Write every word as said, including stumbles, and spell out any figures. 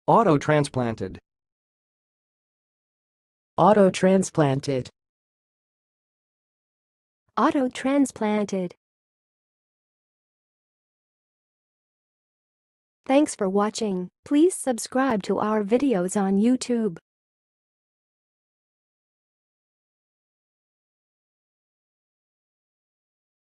Autotransplanted. Autotransplanted. Autotransplanted. Thanks for watching. Please subscribe to our videos on YouTube.